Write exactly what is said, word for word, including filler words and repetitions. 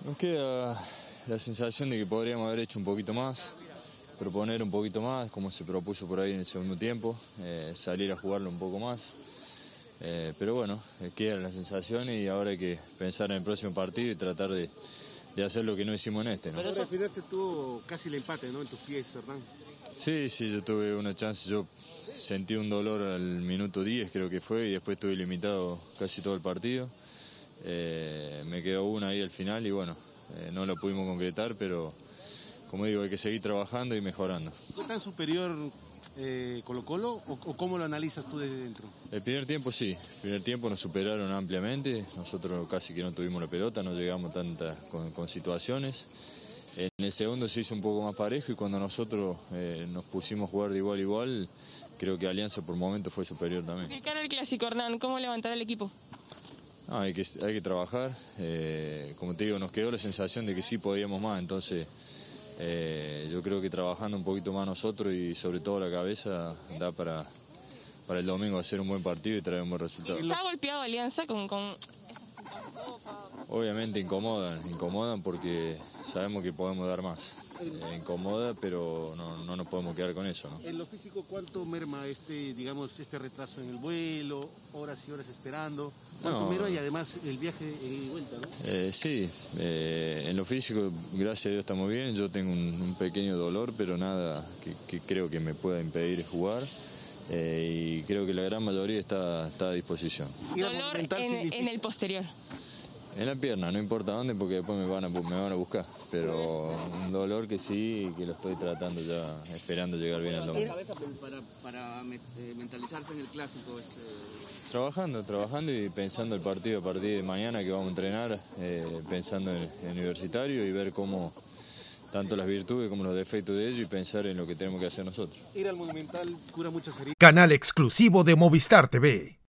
Nos queda la sensación de que podríamos haber hecho un poquito más, proponer un poquito más, como se propuso por ahí en el segundo tiempo, eh, salir a jugarlo un poco más. Eh, pero bueno, eh, queda la sensación y ahora hay que pensar en el próximo partido y tratar de, de hacer lo que no hicimos en este, ¿no? Pero al final se tuvo casi el empate, ¿no? En tus pies, Hernán. Sí, sí, yo tuve una chance, yo sentí un dolor al minuto diez creo que fue y después estuve limitado casi todo el partido. Eh, me quedó una ahí al final y bueno, eh, no lo pudimos concretar, pero como digo, hay que seguir trabajando y mejorando. ¿Fue tan superior eh, Colo-Colo o, o cómo lo analizas tú desde dentro? El primer tiempo sí, el primer tiempo nos superaron ampliamente, nosotros casi que no tuvimos la pelota, no llegamos tantas con, con situaciones. En el segundo se hizo un poco más parejo y cuando nosotros eh, nos pusimos a jugar de igual a igual, creo que Alianza por momentos fue superior también. De cara al clásico, Hernán, ¿cómo levantar al equipo? No, hay, que, hay que trabajar, eh, como te digo, nos quedó la sensación de que sí podíamos más, entonces eh, yo creo que trabajando un poquito más nosotros y sobre todo la cabeza da para, para el domingo hacer un buen partido y traer un buen resultado. ¿Está golpeado Alianza con...? con... Obviamente incomodan, incomodan porque sabemos que podemos dar más. Eh, incomoda, pero no, no nos podemos quedar con eso, ¿no? En lo físico, ¿cuánto merma este, digamos, este retraso en el vuelo, horas y horas esperando? ¿Cuánto No, merma y además el viaje y vuelta, no? Eh, sí, eh, en lo físico, gracias a Dios estamos bien. Yo tengo un, un pequeño dolor, pero nada que, que creo que me pueda impedir jugar. Eh, y creo que la gran mayoría está, está a disposición. Dolor en, en el posterior. En la pierna, no importa dónde, porque después me van a, me van a buscar. Pero un dolor que sí, que lo estoy tratando ya, esperando llegar bien al domingo. Para, para mentalizarse en el clásico. Este... Trabajando, trabajando y pensando el partido a partir de mañana que vamos a entrenar, eh, pensando en el universitario y ver cómo tanto las virtudes como los defectos de ellos y pensar en lo que tenemos que hacer nosotros. Ir al Monumental cura muchas heridas. Canal exclusivo de Movistar T V.